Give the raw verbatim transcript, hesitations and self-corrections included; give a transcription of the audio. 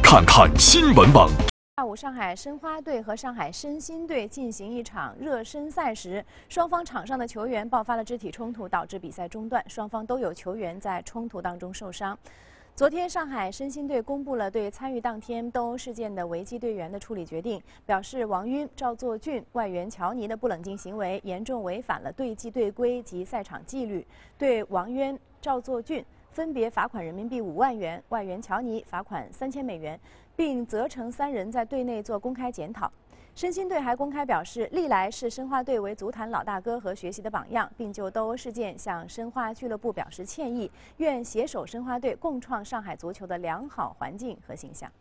看看新闻网。 下午，上海申花队和上海申鑫队进行一场热身赛时，双方场上的球员爆发了肢体冲突，导致比赛中断。双方都有球员在冲突当中受伤。昨天，上海申鑫队公布了对参与当天斗殴事件的违纪队员的处理决定，表示王晕、赵作俊、外援乔尼的不冷静行为严重违反了队纪队规及赛场纪律，对王晕、赵作俊分别罚款人民币五万元，外援乔尼罚款三千美元，并责成三人在队内做公开检讨。申鑫队还公开表示，历来视申花队为足坛老大哥和学习的榜样，并就斗殴事件向申花俱乐部表示歉意，愿携手申花队共创上海足球的良好环境和形象。